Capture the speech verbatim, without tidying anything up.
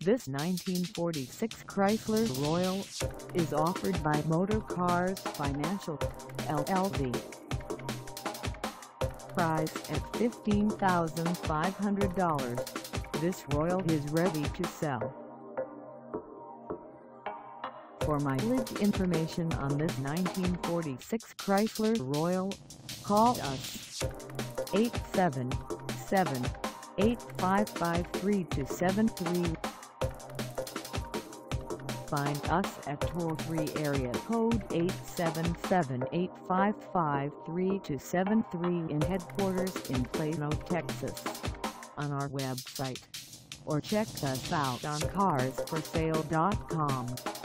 This nineteen forty-six Chrysler Royal is offered by Motorcars Financial, L L C. Priced at fifteen thousand five hundred dollars, this Royal is ready to sell. For mileage information on this nineteen forty-six Chrysler Royal, call us eight seven seven, eight five five, three two seven three. Find us at toll-free area code eight seven seven, eight five five, three two seven three in headquarters in Plano, Texas, on our website, or check us out on cars for sale dot com.